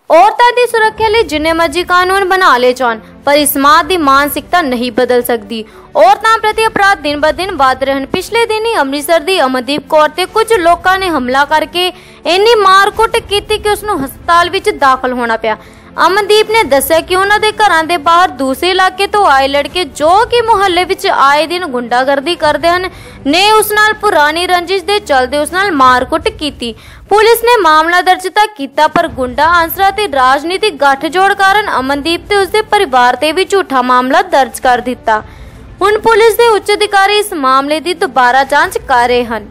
औरतां दी सुरक्षा लई जिन्ने मर्जी कानून बना ले जान पर इस समाज दी मानसिकता नहीं बदल सकती। औरतां प्रति अपराध दिन ब दिन वध रहे हैं। पिछले दिन ही अमृतसर दी अमनदीप कौर ते कुछ लोगों ने हमला करके इन्नी मारकुट की कि उसनूं हस्पताल विच दाखिल होना पिया। अमनदीप ने दस्सिया कि उन्हां दे घरां दे बाहर दूसरे इलाके तो आए लड़के जो कि मुहल्ले विच आए दिन गुंडागर्दी करदे हन ने उस नाल पुरानी रंजिश दे चलदे उस नाल मारकुट कीती। पुलिस ने मामला दर्ज तक किया पर गुंडा आंसरा ते राजनीतिक गठजोड़ कारण अमनदीप ते उसके परिवार ते भी झूठा मामला दर्ज कर दिता। हुण पुलिस के उच्च अधिकारी इस मामले की दोबारा जांच कर रहे हैं।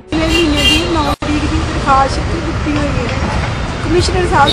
कमिश्नर साहब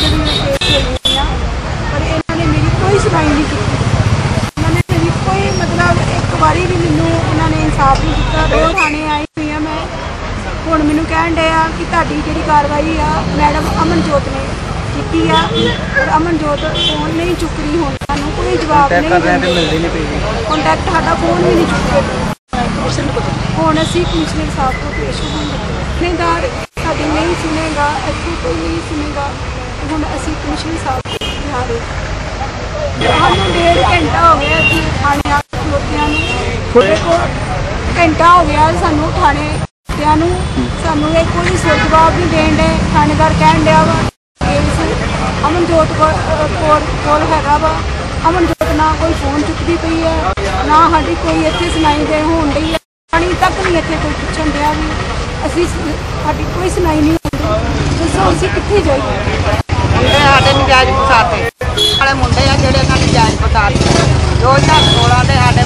पर इन्होंने मेरी कोई सुनाई नहीं की। इन्होंने मेरी कोई मतलब एक बारी भी मैनू इन्होंने इंसाफ नहीं दिता। 2 थाने आई हुई है मैं हुण मैनू कहण डे आ कि तुहाडी जिहड़ी कार्रवाई आ मैडम अमनजोत ने की आ पर अमनजोत फोन नहीं चुक रही। हुण सानूं कोई जवाब नहीं, कॉन्टैक्ट साडा फोन भी नहीं चुक रहे। हुण असीं कमिश्नर साहब को पेश होवांगे। थानेदार साडी नहीं सुनेगा, इत्थे कोई नहीं सुनेगा। हुण असीं कमिश्नर साहब को जा रहे सानूं 1.5 घंटा हो गया कि थाने आ खलोतियां नूं घंटा हो गया सानूं थाने सानूं कोई जवाब नहीं देण डे। थानेदार कहण डिया वा अमनजोत कोल हैगा वा, अमनजोत ना कोई फोन चुकती पई है ना साडी कोई इत्थे सुनाई दे होण डई है। पानी तक नहीं इत्थे कोई पुछण डिया भी असीं साडी कोई सुनाई नहीं होंदी। दस्सो असीं कित्थे जाइए? मुंडे साडे नजायज़ फसाते सारे मुंडे आ जिहड़े इन्हां नजायज़ फसाते 2016 दे साडे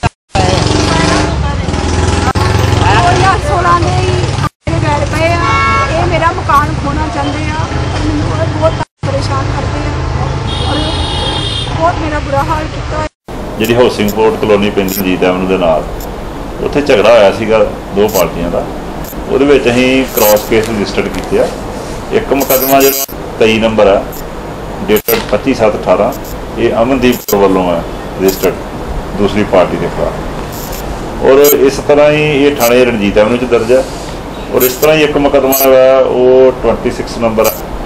2016 दे ही गैर पे आ। ये मेरा मकान खोना चाहते हैं, बहुत परेशान करते हैं और बहुत मेरा बुरा हाल किया। जी हाउसिंग बोर्ड कलोनी पिंड रंजीत एवेन्यू के नाल उत्थे झगड़ा होया सीगा 2 पार्टियां का। उहदे विच असीं क्रॉस केस रजिस्टर्ड कीते। एक मुकदमा जो 23 नंबर है डेटेड 25/7/18 ये अमनदीप कौर वालों है रजिस्टर्ड दूसरी पार्टी के खिलाफ और इस तरह ही ये थाने रंजीत एवेन्यू दर्ज है। और इस तरह ही एक मुकदमा है वो 26 नंबर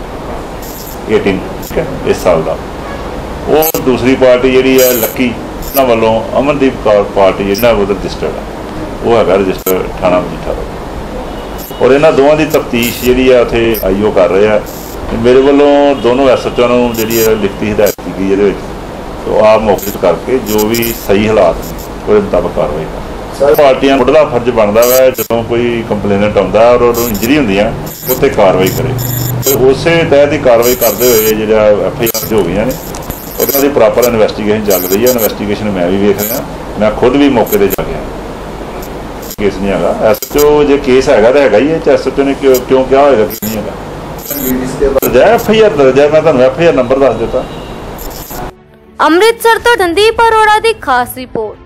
18 इस साल का वो दूसरी पार्टी जी है लक्की उन्होंने वालों अमनदीप कौर पार्टी जिन्हें उधर रजिस्टर्ड है वो है रजिस्टर थाना मजीठा का। और इन्होंने दोवां की तफ्तीश जी है उत्थे IO कर रहे हैं। मेरे वालों दोनों SHO नूं जी लिखती हिदायत की गई ये तो आप मौके करके जो भी सही हालात उसके मुताबिक कार्रवाई कर पार्टियां मुढ़ला फर्ज बनता है जो कोई कंप्लेनेंट आता और इंजरी होंगी उत्ते कार्रवाई करे तो उस तहत ही कार्रवाई करते हुए जो FIR हो गई ने उन्होंने प्रॉपर इन्वेस्टिगेशन चल रही है। इन्वेस्टिगेशन मैं भी वेख रहा, मैं खुद भी मौके पर जा गया। केस नहीं है SHO जो केस है तो है ही है SHO ने क्यों क्या होगा कि नहीं है FIR दर्ज है। मैं तुहानूं FIR नंबर दस दिता। अमृतसर तो रणदीप अरोड़ा की खास रिपोर्ट।